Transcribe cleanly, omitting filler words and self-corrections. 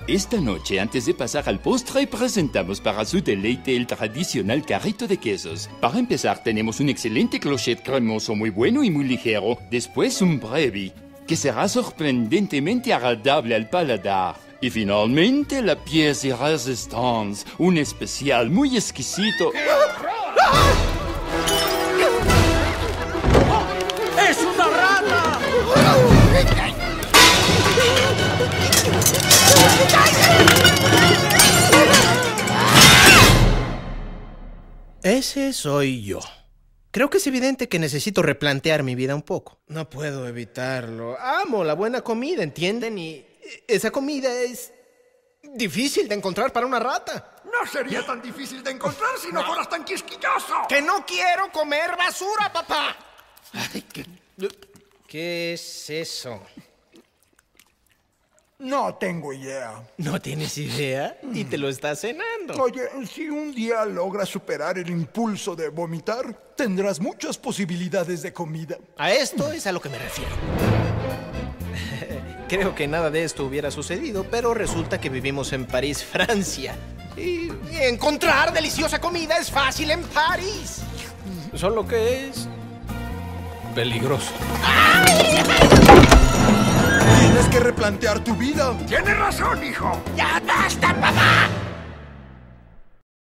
Esta noche, antes de pasar al postre, presentamos para su deleite el tradicional carrito de quesos. Para empezar, tenemos un excelente clochette cremoso muy bueno y muy ligero. Después, un brevi, que será sorprendentemente agradable al paladar. Y finalmente, la pièce de résistance, un especial muy exquisito. ¡Es una rata! Ese soy yo. Creo que es evidente que necesito replantear mi vida un poco. No puedo evitarlo. Amo la buena comida, ¿entienden? Y esa comida es difícil de encontrar para una rata. No sería tan difícil de encontrar si no fueras tan quisquilloso. ¡Que no quiero comer basura, papá! Ay, ¿Qué es eso? No tengo idea. ¿No tienes idea? Y te lo estás cenando. Oye, si un día logras superar el impulso de vomitar, tendrás muchas posibilidades de comida. A esto es a lo que me refiero. Creo que nada de esto hubiera sucedido, pero resulta que vivimos en París, Francia. Y encontrar deliciosa comida es fácil en París. Solo que es peligroso. Tienes que replantear tu vida. Tienes razón, hijo. ¡Ya basta, papá!